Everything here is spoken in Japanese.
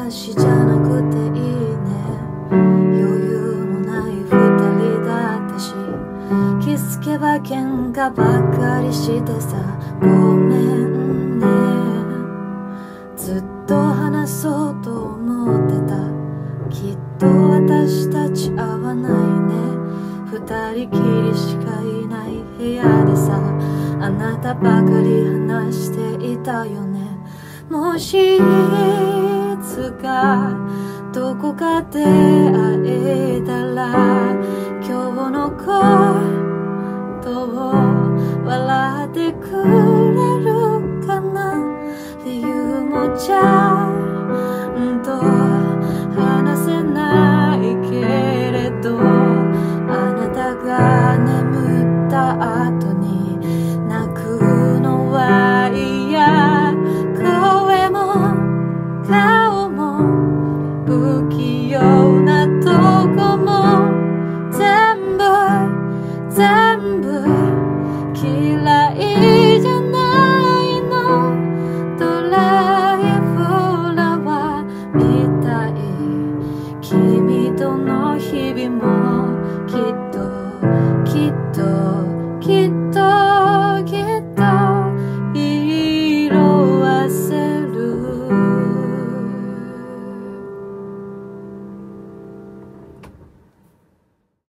話じゃなくていいね。余裕のない二人だったし、気づけば喧嘩ばっかりしてさ、ごめんね。ずっと話そうと思ってた。きっと私たち合わないね。二人きりしかいない部屋でさ、あなたばかり話していたよね。もしいつかどこかで会えたら、今日のことを笑ってくれるかな。理由もちゃんと話せないけれど、あなたが眠った後に泣くのは嫌。声も顔も不器用なとこも全部嫌いじゃないの。ドライフラワーみたい、君との日々も